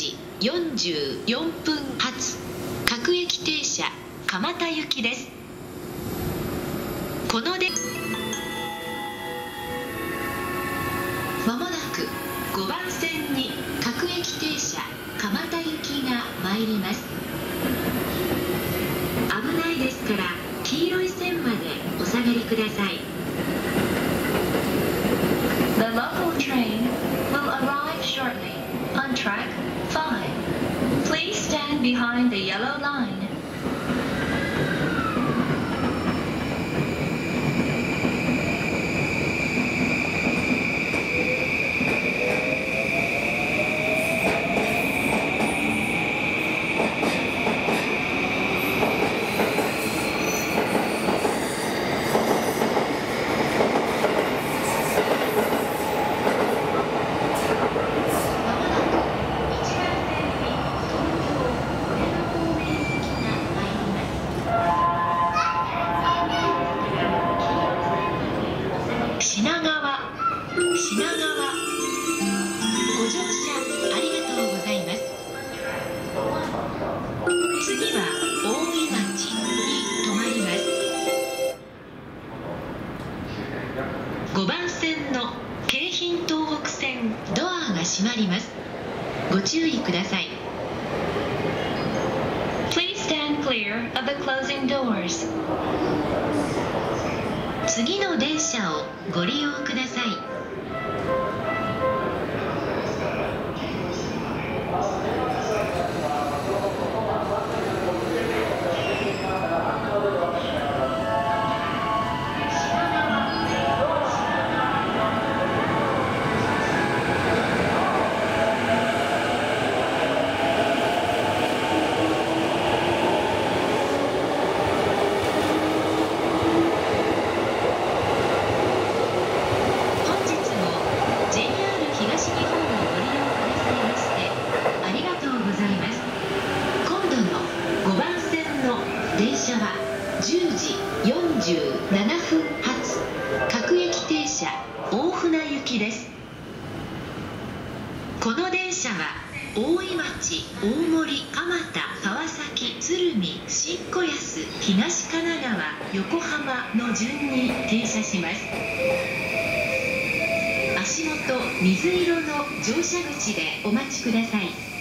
時44分発各駅停車蒲田行きです。このでまもなく5番線に各駅停車蒲田行きが参ります。危ないですから黄色い線までお下がりください。 The local train will arrive shortly on track 5. Please stand behind the yellow line. 品川ご乗車ありがとうございます。次は大井町に停まります。5番線の京浜東北線ドアが閉まります。ご注意ください。 Please stand clear of the closing doors. 次の電車をご利用ください。電車は10時47分発各駅停車大船行きです。この電車は大井町、大森、蒲田、川崎、鶴見、新子安、東神奈川、横浜の順に停車します。足元水色の乗車口でお待ちください。